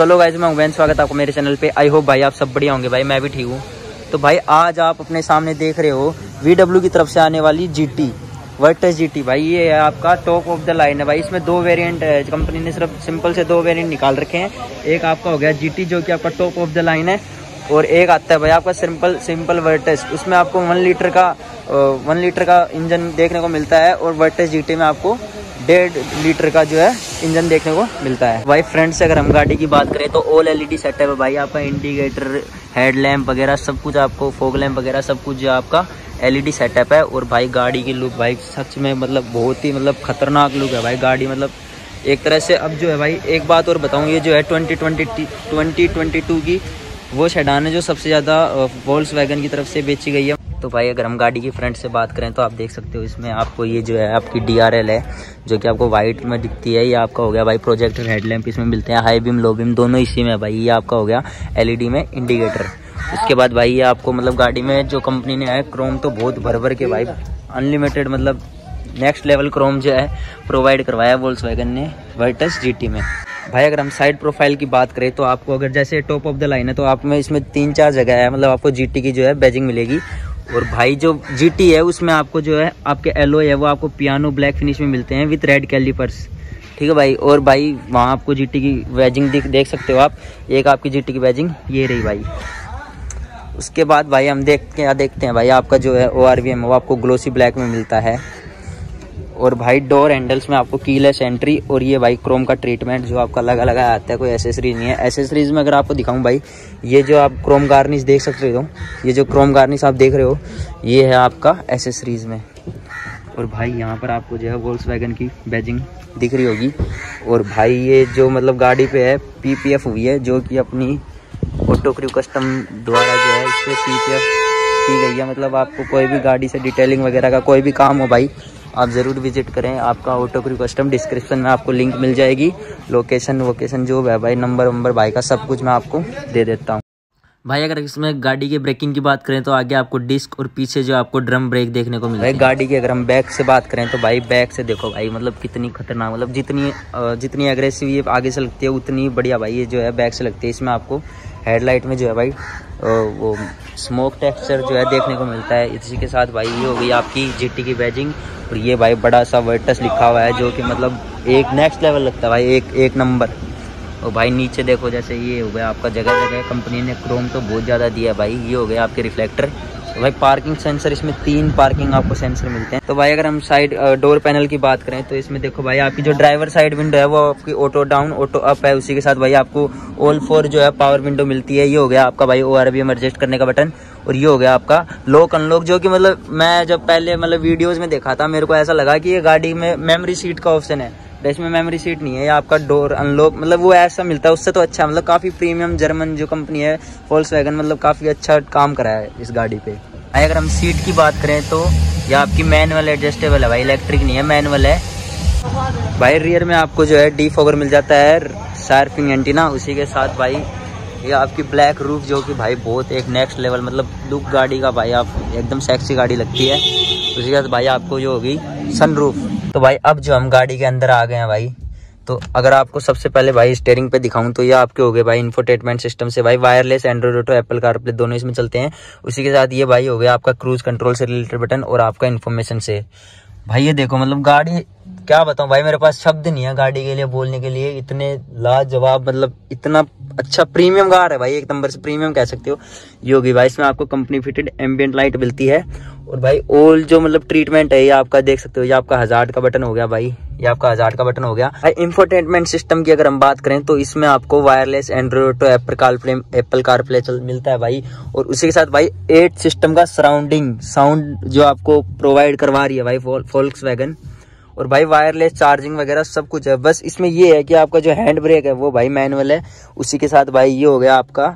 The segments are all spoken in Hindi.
तो लो गाइस, मैं उमैन, स्वागत है आपको मेरे चैनल पे। आई होप भाई आप सब बढ़िया होंगे। भाई मैं भी ठीक हूँ। तो भाई आज आप अपने सामने देख रहे हो VW की तरफ से आने वाली GT वर्टेस GT। भाई ये है आपका टॉप ऑफ द लाइन है भाई। इसमें दो वेरिएंट है, कंपनी ने सिर्फ सिंपल से दो वेरिएंट निकाल रखे हैं। एक आपका हो गया GT जो कि आपका टॉप ऑफ द लाइन है, और एक आता है भाई आपका सिंपल वर्टेस। उसमें आपको 1 लीटर का इंजन देखने को मिलता है, और वर्टेस GT में आपको 1.5 लीटर का जो है इंजन देखने को मिलता है। भाई फ्रंट से अगर हम गाड़ी की बात करें तो ऑल LED सेटअप है भाई। आपका इंडिकेटर, हेडलैम्प वगैरह सब कुछ, आपको फॉग लैम्प वगैरह सब कुछ जो आपका LED सेटअप है। और भाई गाड़ी की लुक भाई सच में मतलब बहुत ही मतलब खतरनाक लुक है भाई गाड़ी। मतलब एक तरह से अब जो है भाई एक बात और बताऊँ, ये जो है 2022 की वो सेडान है जो सबसे ज़्यादा वोल्क्सवैगन की तरफ से बेची गई है। तो भाई अगर हम गाड़ी की फ्रंट से बात करें तो आप देख सकते हो इसमें आपको ये जो है आपकी DRL है जो कि आपको वाइट में दिखती है। ये आपका हो गया भाई प्रोजेक्टर हेडलैम्प इसमें मिलते हैं, हाई बीम लो बीम दोनों इसी में है भाई। ये आपका हो गया LED में इंडिकेटर। उसके बाद भाई ये आपको मतलब गाड़ी में जो कंपनी ने है क्रोम तो बहुत भर के भाई अनलिमिटेड मतलब नेक्स्ट लेवल क्रोम जो है प्रोवाइड करवाया वोल्क्सवैगन ने वर्टेस GT में। भाई अगर हम साइड प्रोफाइल की बात करें तो आपको अगर जैसे टॉप ऑफ द लाइन है तो आप में इसमें 3-4 जगह है, मतलब आपको GT की जो है बैजिंग मिलेगी। और भाई जो GT है उसमें आपको जो है आपके एलॉय है वो आपको पियानो ब्लैक फिनिश में मिलते हैं विथ रेड कैलिपर्स, ठीक है भाई। और भाई वहाँ आपको GT की बैजिंग देख सकते हो आप। एक आपकी GT की बैजिंग ये रही भाई। उसके बाद भाई हम देखते हैं भाई आपका जो है ORVM वो आपको ग्लोसी ब्लैक में मिलता है। और भाई डोर हैंडल्स में आपको कीलेस एंट्री, और ये भाई क्रोम का ट्रीटमेंट जो आपका लगा आता है, कोई एसेसरीज नहीं है। एसेसरीज में अगर आपको दिखाऊं भाई, ये जो आप क्रोम गार्निश देख सकते हो, ये जो क्रोम गार्निश आप देख रहे हो ये है आपका एसेसरीज में। और भाई यहाँ पर आपको जो है वोल्क्सवैगन की बैजिंग दिख रही होगी। और भाई ये जो मतलब गाड़ी पे है PPF हुई है जो कि अपनी ऑटो क्रू कस्टम द्वारा जो है इस पर PPF की गई है। मतलब आपको कोई भी गाड़ी से डिटेलिंग वगैरह का कोई भी काम हो भाई आप ज़रूर विजिट करें। आपका ऑटो क्रू कस्टम डिस्क्रिप्शन में आपको लिंक मिल जाएगी, लोकेशन जो है भाई, नंबर भाई का सब कुछ मैं आपको दे देता हूँ। भाई अगर इसमें गाड़ी के ब्रेकिंग की बात करें तो आगे आपको डिस्क और पीछे जो आपको ड्रम ब्रेक देखने को मिलता है। गाड़ी की अगर हम बैक से बात करें तो भाई बैक से देखो भाई मतलब कितनी खतरनाक, मतलब जितनी एग्रेसिव ये आगे से लगती है उतनी बढ़िया भाई ये जो है बैक से लगती है। इसमें आपको हेडलाइट में जो है भाई वो स्मोक टेक्सचर जो है देखने को मिलता है। इसी के साथ भाई ये हो गई आपकी GT की बैजिंग। और ये भाई बड़ा सा वर्टेस लिखा हुआ है जो कि मतलब एक नेक्स्ट लेवल लगता है भाई, एक नंबर। और भाई नीचे देखो जैसे ये हो गया आपका जगह जगह कंपनी ने क्रोम तो बहुत ज़्यादा दिया है भाई। ये हो गया आपके रिफ्लेक्टर। तो भाई पार्किंग सेंसर, इसमें 3 पार्किंग आपको सेंसर मिलते हैं। तो भाई अगर हम साइड डोर पैनल की बात करें तो इसमें देखो भाई आपकी जो ड्राइवर साइड विंडो है वो आपकी ऑटो डाउन ऑटो अप है। उसी के साथ भाई आपको ऑल 4 जो है पावर विंडो मिलती है। ये हो गया आपका भाई ORVM एडजस्ट करने का बटन। और ये हो गया आपका लॉक अनलॉक, जो कि मतलब मैं जब पहले मतलब वीडियोज़ में देखा था मेरे को ऐसा लगा कि ये गाड़ी में मेमोरी सीट का ऑप्शन है, इसमें मेमोरी सीट नहीं है। ये आपका डोर अनलॉक मतलब वो ऐसा मिलता है, उससे तो अच्छा मतलब काफ़ी प्रीमियम जर्मन जो कंपनी है वोल्क्सवैगन मतलब काफ़ी अच्छा काम करा है इस गाड़ी पे। अगर हम सीट की बात करें तो ये आपकी मैनुअल एडजस्टेबल है भाई, इलेक्ट्रिक नहीं है, मैनुअल है भाई। रियर में आपको जो है डिफॉगर मिल जाता है, शार्पिंग एंटीना। उसी के साथ भाई ये आपकी ब्लैक रूफ जो कि भाई बहुत एक नेक्स्ट लेवल मतलब लुक गाड़ी का भाई आप एकदम सेक्सी गाड़ी लगती है। उसी के साथ भाई आपको जो होगी सनरूफ। तो भाई अब जो हम गाड़ी के अंदर आ गए हैं भाई, तो अगर आपको सबसे पहले भाई स्टीयरिंग पे दिखाऊं तो ये आपके हो गए भाई इंफोटेनमेंट सिस्टम से भाई wireless Android Auto Apple CarPlay दोनों इसमें चलते हैं। उसी के साथ ये भाई हो गया आपका क्रूज कंट्रोल से रिलेटेड बटन और आपका इन्फॉर्मेशन से। भाई ये देखो मतलब गाड़ी क्या बताऊं भाई, मेरे पास शब्द नहीं है गाड़ी के लिए बोलने के लिए, इतने लाजवाब मतलब इतना अच्छा प्रीमियम कार है भाई, एक नंबर से प्रीमियम कह सकते हो। ये होगी भाई इसमें आपको कंपनी फिटेड एम्बियंट लाइट मिलती है। और भाई ऑल जो मतलब ट्रीटमेंट है ये आपका देख सकते हो, ये आपका हजार्ड का बटन हो गया भाई, ये आपका हजार्ड का बटन हो गया भाई। इंफोटेनमेंट सिस्टम की अगर हम बात करें तो इसमें आपको wireless Android Auto Apple CarPlay मिलता है भाई। और उसी के साथ भाई 8 सिस्टम का सराउंडिंग साउंड जो आपको प्रोवाइड करवा रही है भाई वोल्क्सवैगन। और भाई वायरलेस चार्जिंग वगैरह सब कुछ है। बस इसमें ये है कि आपका जो हैंड ब्रेक है वो भाई मैनुअल है। उसी के साथ भाई ये हो गया आपका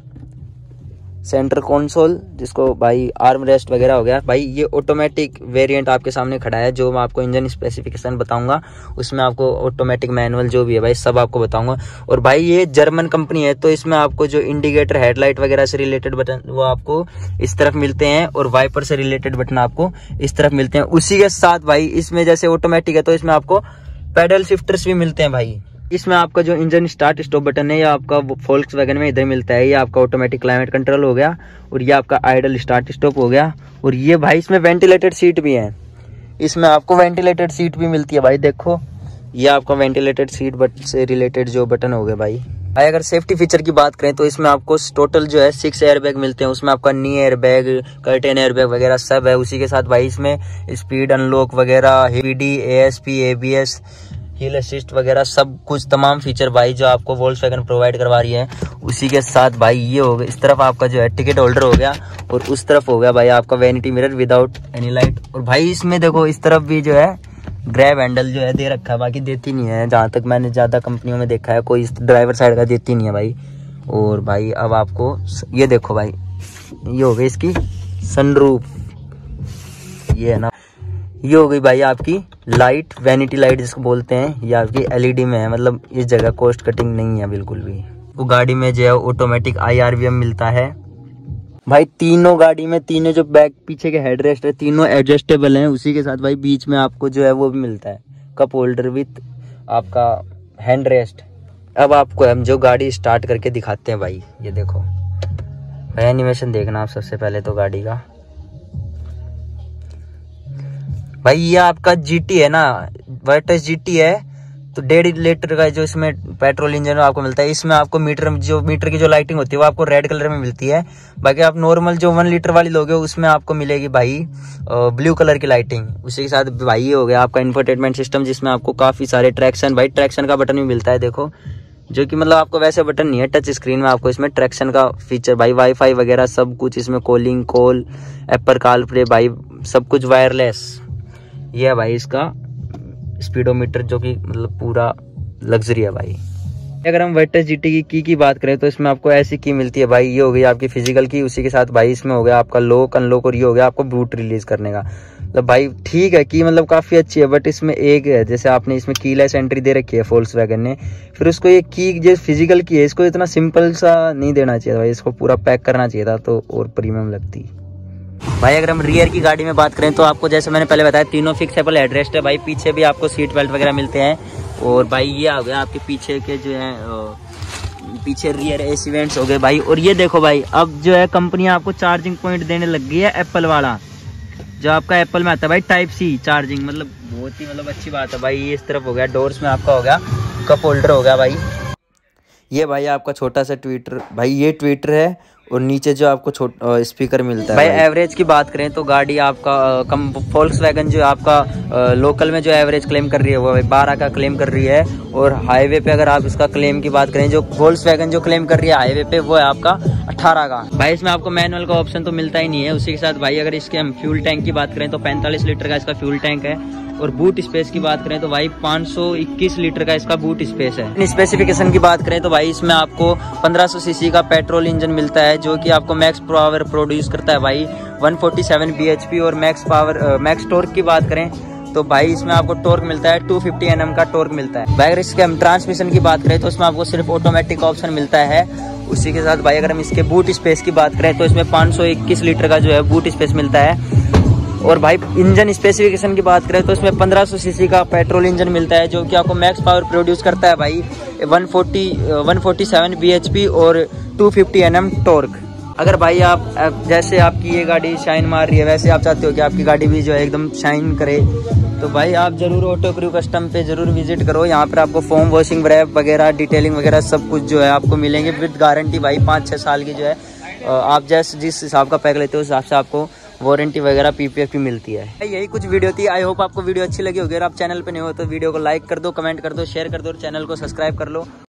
सेंटर कंसोल जिसको भाई आर्म रेस्ट वगैरह हो गया भाई। ये ऑटोमेटिक वेरिएंट आपके सामने खड़ा है, जो मैं आपको इंजन स्पेसिफिकेशन बताऊंगा उसमें आपको ऑटोमेटिक मैनुअल जो भी है भाई सब आपको बताऊंगा। और भाई ये जर्मन कंपनी है तो इसमें आपको जो इंडिकेटर हेडलाइट वगैरह से रिलेटेड बटन वो आपको इस तरफ मिलते हैं, और वाइपर से रिलेटेड बटन आपको इस तरफ मिलते हैं। उसी के साथ भाई इसमें जैसे ऑटोमेटिक है तो इसमें आपको पैडल शिफ्टर्स भी मिलते हैं भाई, इसमें आपका जो इंजन स्टार्ट स्टॉप बटन है ये आपका वोल्क्सवैगन में इधर मिलता है। ये आपका ऑटोमेटिक क्लाइमेट कंट्रोल हो गया और ये आपका आइडल स्टार्ट स्टॉप हो गया। और ये भाई इसमें वेंटिलेटेड सीट भी है, इसमें आपको वेंटिलेटेड सीट भी मिलती है भाई। देखो ये आपका वेंटिलेटेड सीट बट से रिलेटेड जो बटन हो गया भाई। अगर सेफ्टी फीचर की बात करें तो इसमें आपको टोटल जो है 6 एयरबैग मिलते हैं। उसमें आपका नी एयरबैग, कर्टेन एयरबैग वगैरह सब है। उसी के साथ भाई इसमें स्पीड अनलॉक वगैरह, HPD, ASP, ABS, hill assist वगैरह सब कुछ तमाम फीचर भाई जो आपको वोल्क्सवैगन प्रोवाइड करवा रही है। उसी के साथ भाई ये हो गया, इस तरफ आपका जो है टिकट होल्डर हो गया और उस तरफ हो गया भाई आपका vanity mirror without any light. और भाई इसमें देखो इस तरफ भी जो है ग्रैब हैंडल जो है दे रखा है, बाकी देती नहीं है। जहाँ तक मैंने ज़्यादा कंपनियों में देखा है कोई इस ड्राइवर साइड का देती नहीं है भाई। और भाई अब आपको ये देखो भाई, ये हो गई इसकी सनरूफ, ये है ना, ये हो गई भाई आपकी लाइट, वैनिटी लाइट जिसको बोलते हैं। ये आपकी LED में है, मतलब इस जगह कॉस्ट कटिंग नहीं है बिल्कुल भी। वो गाड़ी में जो है ऑटोमेटिक IRVM मिलता है भाई। तीनों गाड़ी में तीनों जो बैक पीछे के हेडरेस्ट है तीनों एडजस्टेबल हैं। उसी के साथ भाई बीच में आपको जो है वो भी मिलता है कप होल्डर विथ आपका हैंड रेस्ट। अब आपको हम जो गाड़ी स्टार्ट करके दिखाते हैं भाई, ये देखो भाई, एनिमेशन देखना आप सबसे पहले तो गाड़ी का। भाई ये आपका GT है ना, वर्टस GT है, तो 1.5 लीटर का जो इसमें पेट्रोल इंजन आपको मिलता है। इसमें आपको मीटर की जो लाइटिंग होती है वो आपको रेड कलर में मिलती है। बाकी आप नॉर्मल जो 1 लीटर वाली लोगे उसमें आपको मिलेगी भाई ब्लू कलर की लाइटिंग। उसी के साथ भाई ये हो गया आपका इंफोटेनमेंट सिस्टम, जिसमें आपको काफी सारे ट्रैक्शन का बटन भी मिलता है। देखो जो कि मतलब आपको वैसे बटन नहीं है, टच स्क्रीन में आपको इसमें ट्रैक्शन का फीचर भाई, वाईफाई वगैरह सब कुछ इसमें, कॉलिंग, कॉल, एप्पल कारप्ले भाई सब कुछ वायरलेस। ये है भाई इसका स्पीडोमीटर जो कि मतलब पूरा लग्जरी है भाई। अगर हम वर्टस GT की बात करें तो इसमें आपको ऐसी की मिलती है भाई। ये हो गई आपकी फिजिकल की, उसी के साथ भाई इसमें हो गया आपका लॉक अनलॉक और ये हो गया आपको बूट रिलीज करने का। मतलब भाई ठीक है कि मतलब काफी अच्छी है, बट इसमें एक है जैसे आपने इसमें कीलेस एंट्री दे रखी है वोल्क्सवैगन ने, फिर उसको ये की जो फिजिकल की है इसको इतना सिंपल सा नहीं देना चाहिए भाई, इसको पूरा पैक करना चाहिए था तो और प्रीमियम लगती भाई। अगर हम रियर की गाड़ी में बात करें तो आपको जैसे मैंने पहले बताया तीनों फिक्सेबल हेडरेस्ट है भाई। पीछे भी आपको सीट बेल्ट वगैरह मिलते हैं। और भाई ये आ गया आपके पीछे के जो है पीछे रियर AC वेंट्स हो गए भाई। और ये देखो भाई अब जो है कंपनी आपको चार्जिंग पॉइंट देने लग गई है एप्पल वाला, जो आपका एप्पल में आता है भाई Type C चार्जिंग, मतलब बहुत ही मतलब अच्छी बात है भाई। ये इस तरफ हो गया, डोर्स में आपका हो गया कप होल्डर हो गया भाई। ये भाई आपका छोटा सा ट्विटर भाई, ये ट्विटर है और नीचे जो आपको स्पीकर मिलता है भाई। एवरेज की बात करें तो गाड़ी आपका वोल्क्सवैगन जो आपका लोकल में जो एवरेज क्लेम कर रही है वो 12 का क्लेम कर रही है। और हाईवे पे अगर आप इसका क्लेम की बात करें, जो वोल्क्सवैगन जो क्लेम कर रही है हाईवे पे वो है आपका 18 का भाई। इसमें आपको मैनुअल का ऑप्शन तो मिलता ही नहीं है। उसी के साथ भाई अगर इसके हम फ्यूल टैंक की बात करें तो 45 लीटर का इसका फ्यूल टैंक है। और बूट स्पेस की बात करें तो भाई 521 लीटर का इसका बूट स्पेस है। स्पेसिफिकेशन की बात करें तो भाई इसमें आपको 1500 सीसी का पेट्रोल इंजन मिलता है जो कि आपको मैक्स पावर प्रोड्यूस करता है भाई 147 bhp। और मैक्स टॉर्क की बात करें तो भाई इसमें आपको टॉर्क मिलता है 250 Nm का टॉर्क मिलता है भाई। अगर इसके हम ट्रांसमिशन की बात करें तो इसमें आपको सिर्फ ऑटोमेटिक ऑप्शन मिलता है। उसी के साथ भाई अगर हम इसके बूट स्पेस की बात करें तो इसमें 521 लीटर का जो है बूट स्पेस मिलता है। और भाई इंजन स्पेसिफिकेशन की बात करें तो इसमें 1500 सीसी का पेट्रोल इंजन मिलता है जो कि आपको मैक्स पावर प्रोड्यूस करता है भाई 147 bhp और 250 Nm टॉर्क। अगर भाई आप जैसे आपकी ये गाड़ी शाइन मार रही है वैसे आप चाहते हो कि आपकी गाड़ी भी जो है एकदम शाइन करे तो भाई आप जरूर ऑटो क्रू कस्टम पे जरूर विजिट करो। यहाँ पर आपको फोम वॉशिंग रैप वगैरह डिटेलिंग वगैरह सब कुछ जो है आपको मिलेंगे विद गारंटी भाई 5-6 साल की जो है। आप जैसे जिस हिसाब का पैक लेते हो उस हिसाब से आपको वारंटी वगैरह PPF भी मिलती है। यही कुछ वीडियो थी। आई होप आपको वीडियो अच्छी लगी होगी। अगर आप चैनल पे नहीं हो तो वीडियो को लाइक कर दो, कमेंट कर दो, शेयर कर दो और चैनल को सब्सक्राइब कर लो।